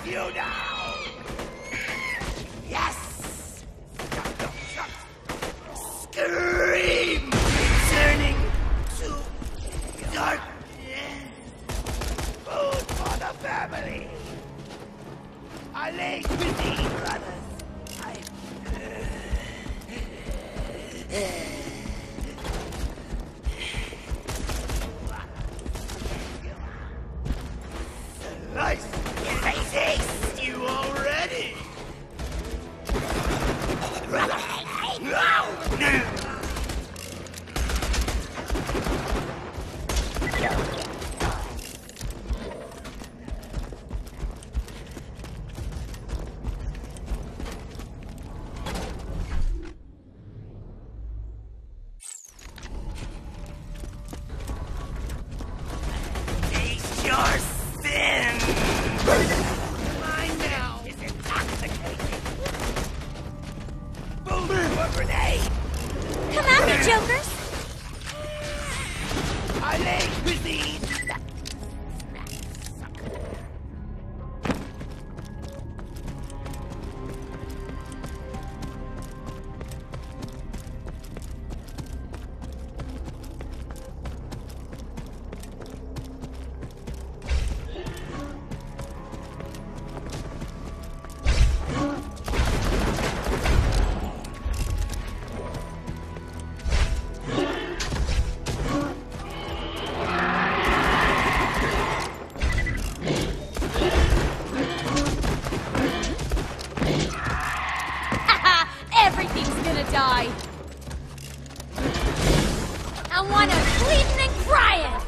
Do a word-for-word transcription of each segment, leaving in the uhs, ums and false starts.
you now! Yes! Scream! Turning to darkness! Food for the family! I lay with thee, brothers! I... Nice! Taste you already! Taste your sin! Mine now is intoxicating! Boom to a grenade! Come at me, Jokers! I lay with thee! Everything's gonna die. I wanna bleeding and crying.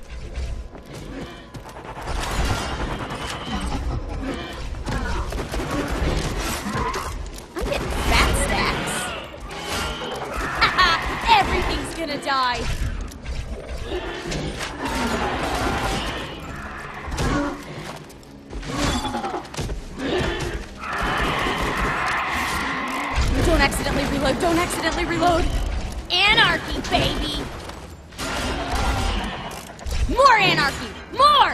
I'm getting fat stacks. Everything's gonna die. Don't accidentally reload, don't accidentally reload. Anarchy, baby! More anarchy! More!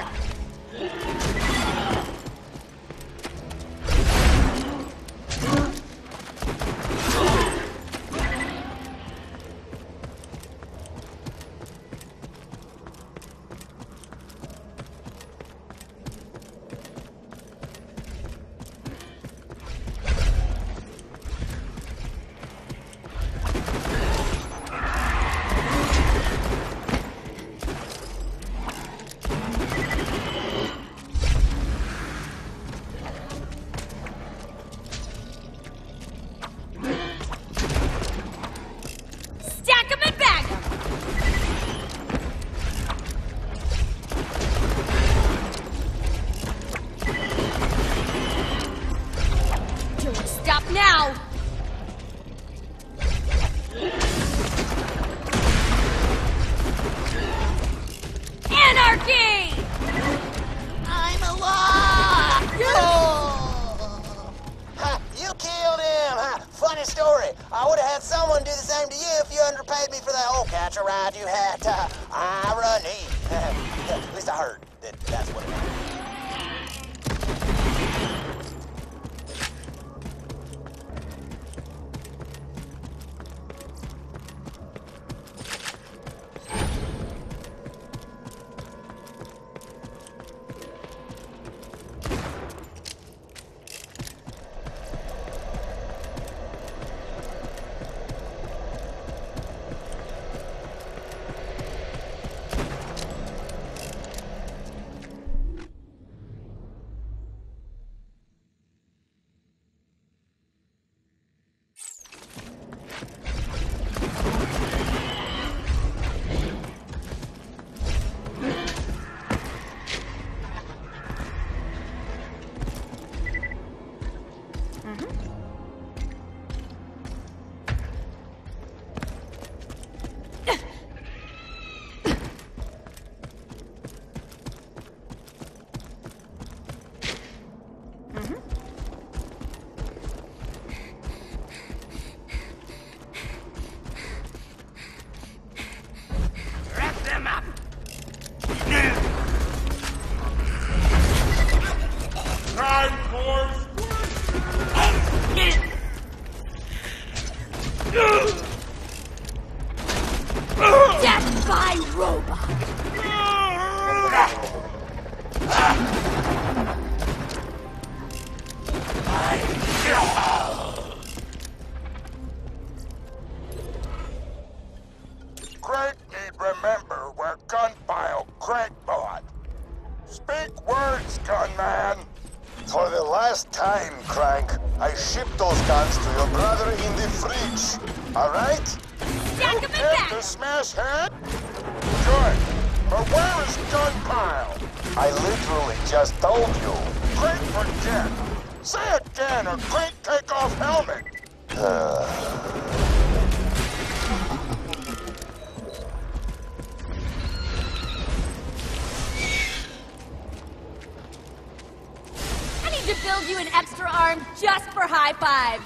Stack 'em and bag 'em! Don't stop now! Anarchy! I'm alive! Ha, you killed him! Ha, funny story. I would have had someone do the same to you if you underpaid me for that old catch a ride you had. Uh, irony. At least I heard that that's what it was. crackpot. Speak words, gunman. For the last time, Crank, I shipped those guns to your brother in the fridge. All right? Stack You them in get back! the smash head? Good. But where is Gunpile? I literally just told you. Great forget. Say again or great take off helmet. I need to build you an extra arm just for high fives.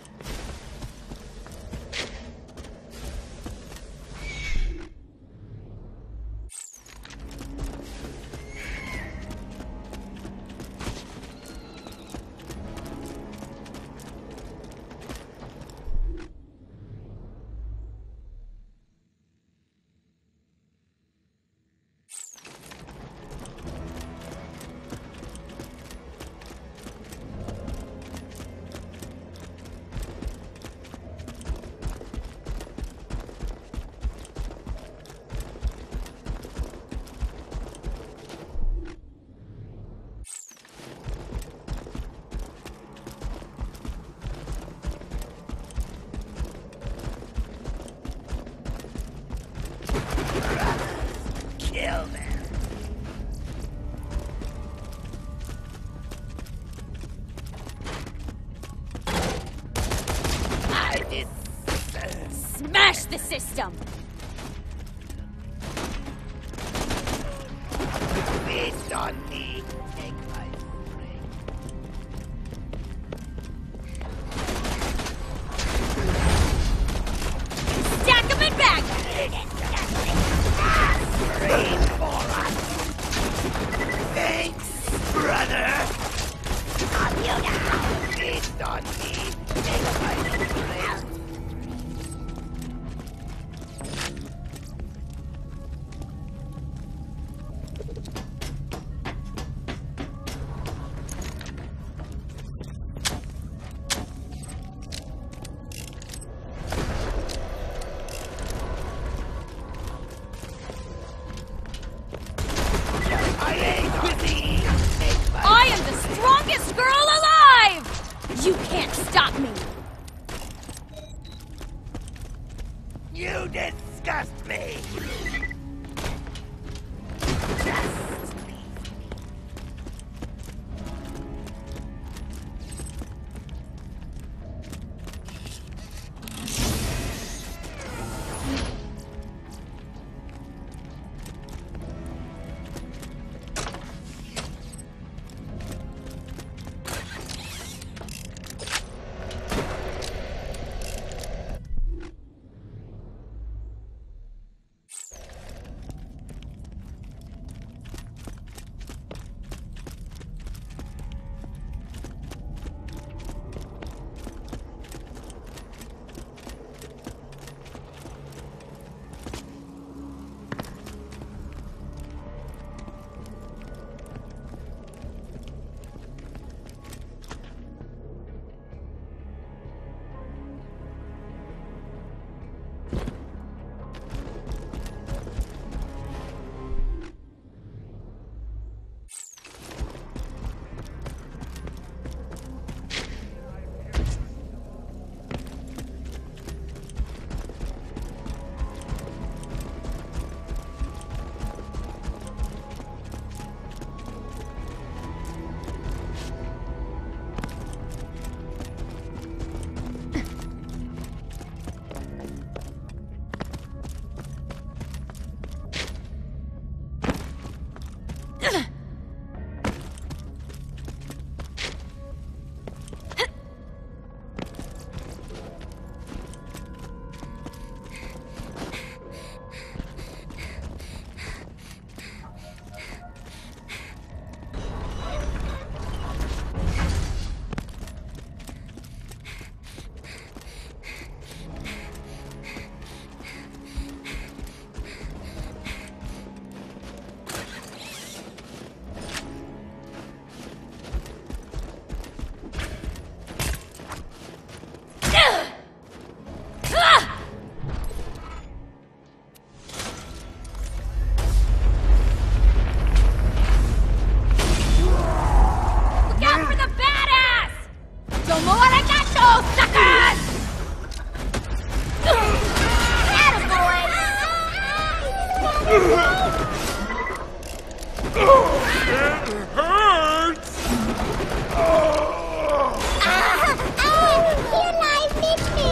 Kill them. I did. Smash the system! Feast on me. Take my spring. Stack them in back! Rain for us. Thanks, brother. On you now. Feast on me. Take my spring. I am the strongest girl alive! You can't stop me! You disgust me! Just leave me. hurts! Ah, ah, your life makes me.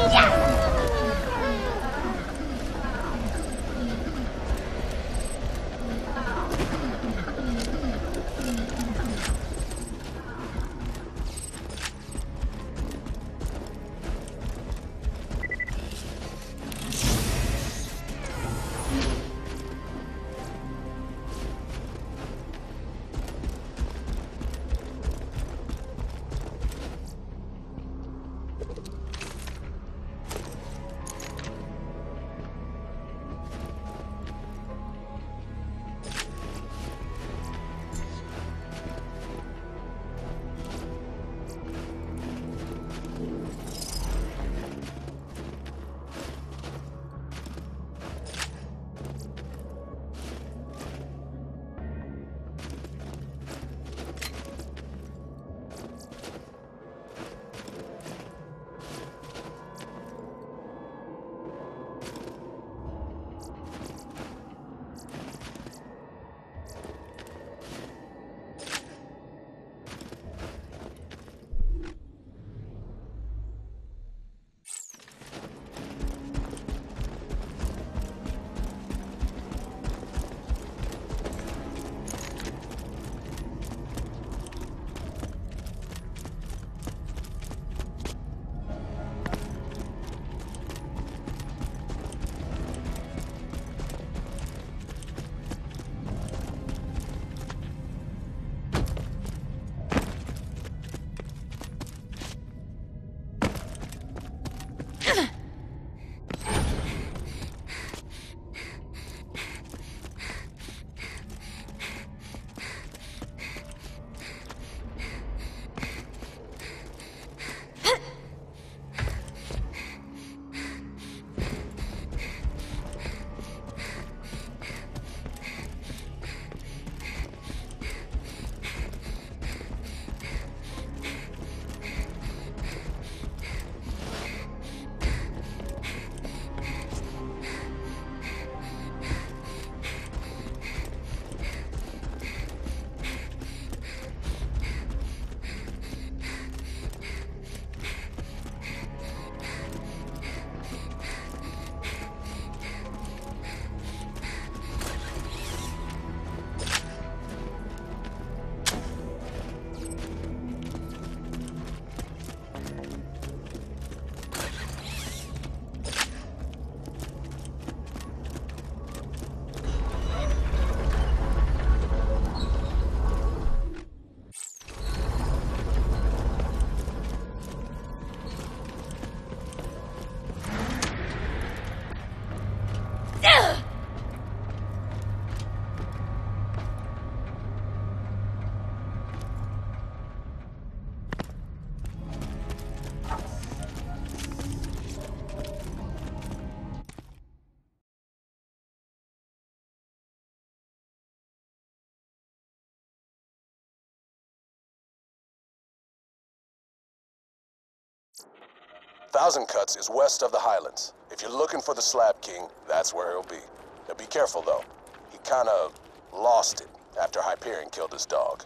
Thousand Cuts is west of the Highlands. If you're looking for the Slab King, that's where he'll be. Now be careful, though. He kind of lost it after Hyperion killed his dog.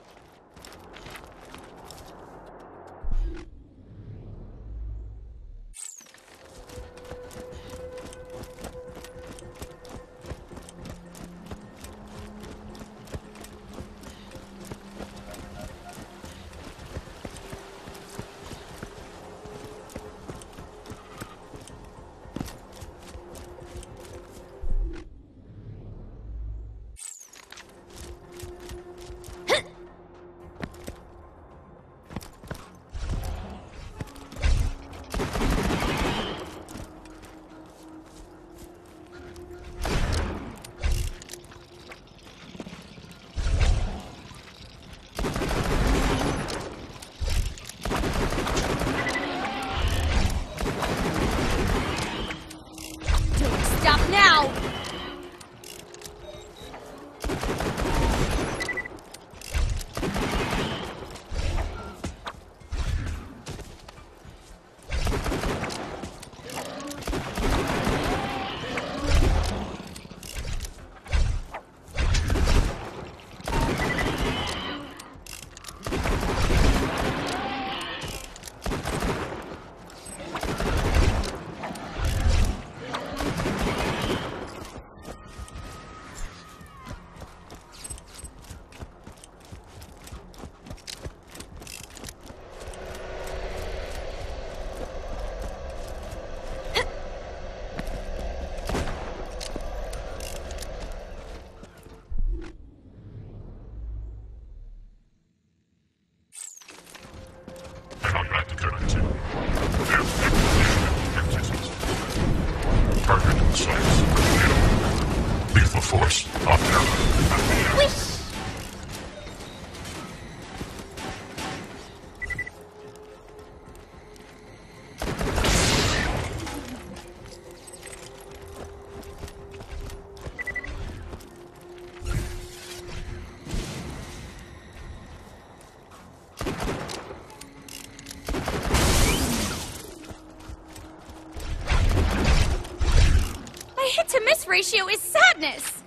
ratio is sadness!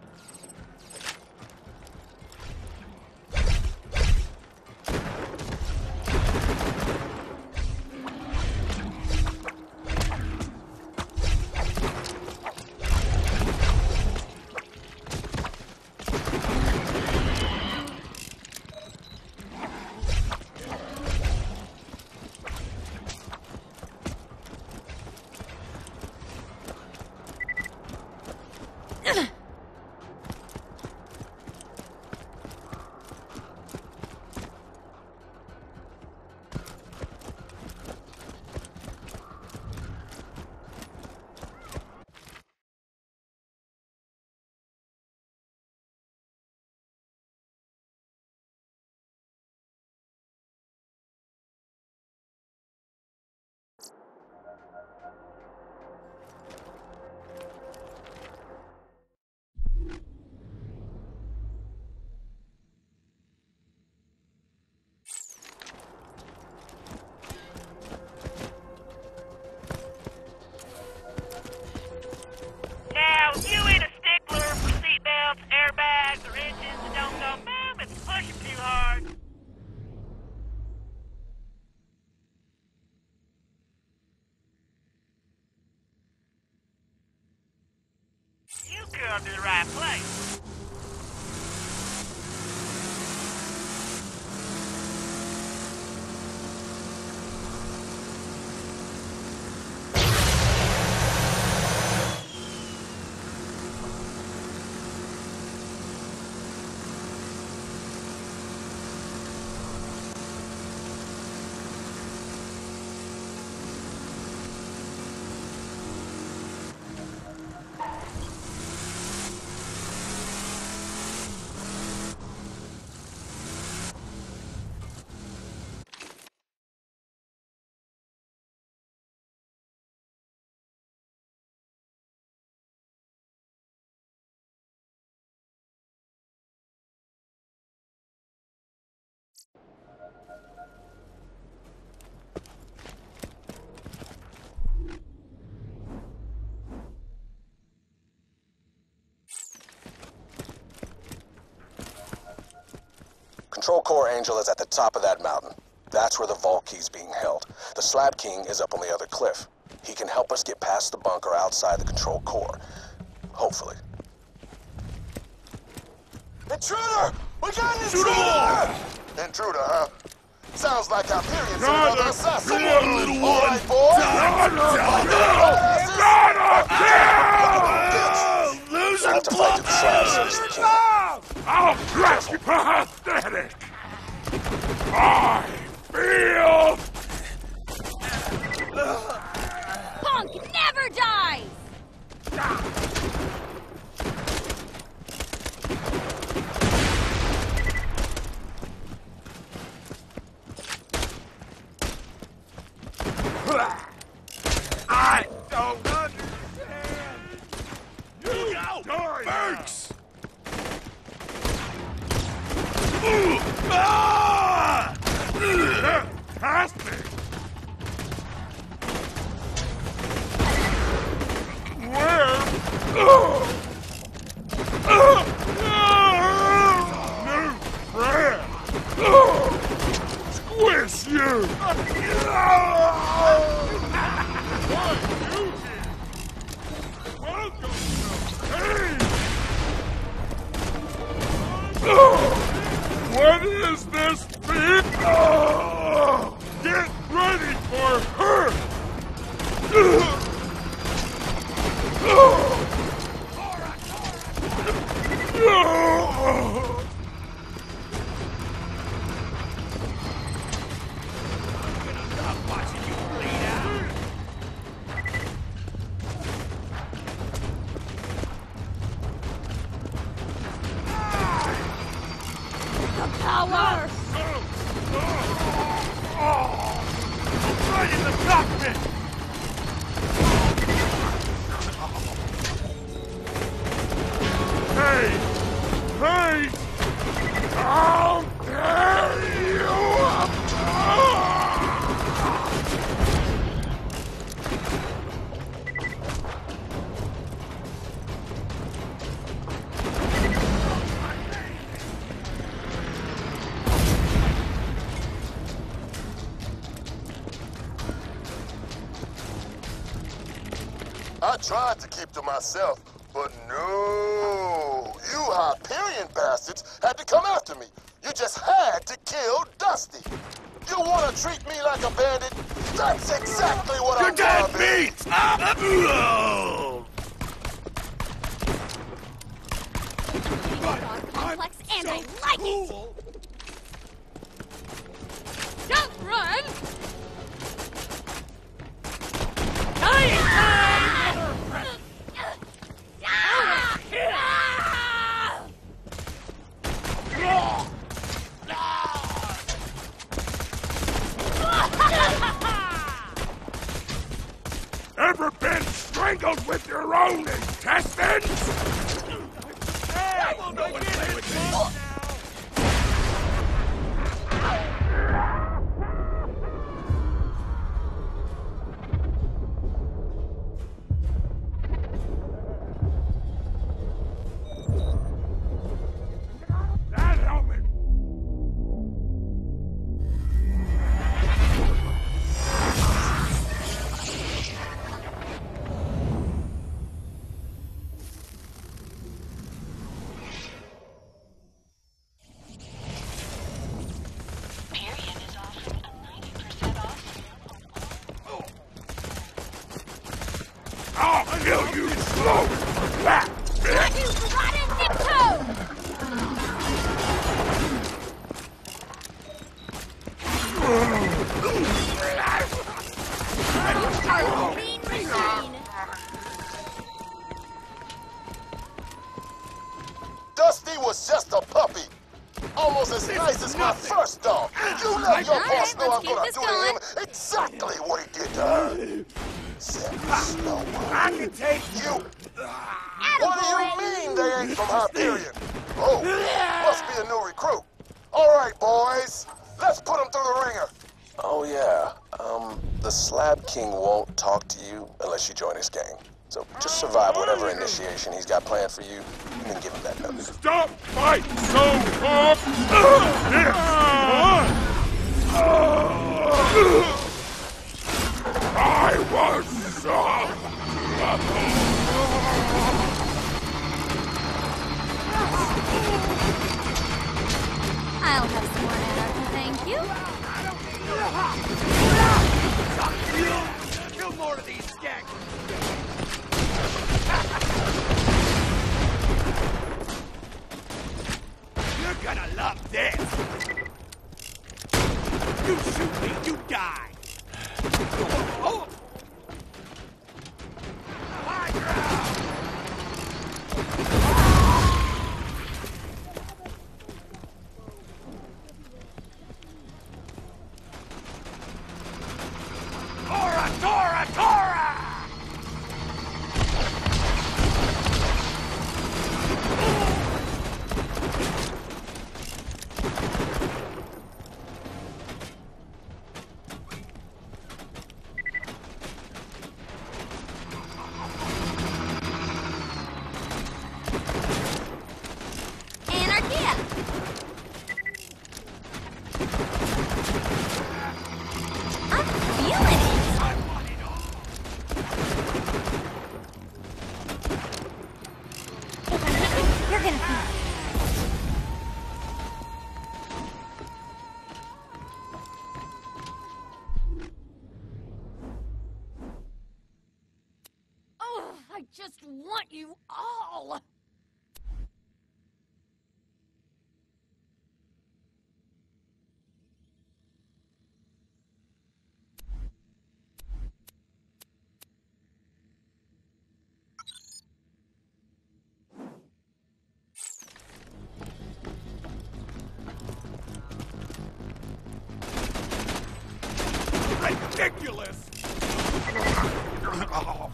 Now, if you ain't a stickler for seatbelts, airbags, or engines that don't go boom, it's pushing too hard. You come to the right place. Control Core Angel is at the top of that mountain. That's where the Vault Key's being held. The Slab King is up on the other cliff. He can help us get past the bunker outside the Control Core. Hopefully. Intruder! We got an intruder! Intruder, huh? Sounds like Hyperion Not on a assassin. fear, little All one. right, boys. Not a fear! Losing We'll have to fight to the slab as soon as we can. I'll crush you, pathetic! I feel... Punk never dies! I don't understand! You go first! Ah! Past me! Where? New friend! Squish you! Welcome to pain! What is this thing? Oh, get ready for her! Oh. Oh. Power! Right in the cockpit! Hey! Hey! How dare you! tried to keep to myself, but no. You Hyperion bastards had to come after me. You just had to kill Dusty. You want to treat me like a bandit? That's exactly what You're I'm dead gonna be. meat! Oh! Complex, and I like it! Don't run! Dying time! Ever been strangled with your own intestines? Hey, will no one play with me? That helmet! I'll kill you slow! Ah! You rotten tiptoe! You are a mean machine! Dusty was just a puppy. Almost as nice as my first dog. You let your All boss right, know let's I'm keep gonna this do to going. him exactly what he did to her. Except slower. I can take You. What do you mean they ain't from Hyperion? Oh, must be a new recruit. All right, boys. Let's put him through the ringer. Oh, yeah. Um, the Slab King won't talk to you unless you join his gang. So just survive whatever initiation he's got planned for you, and then give him that notice. Stop fighting so hard! I was soft! I'll have some more anarchy, thank you. Kill more of these skanks! You're gonna love this! You shoot me, you die! Oh! High ground! Tora, Tora, Tora! Anarchia! I'm feeling it! If I'm hit you, you're gonna feel it. Oh, I just want you all! Ridiculous! Oh.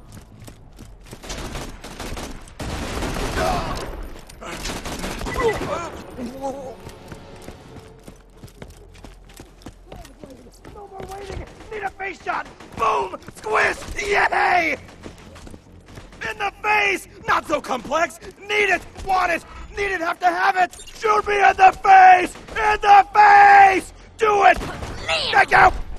No more waiting! Need a face shot! Boom! Squish! Yay! In the face! Not so complex! Need it! Want it! Need it! Have to have it! Shoot me in the face! In the face! Do it! Liam! Thank you!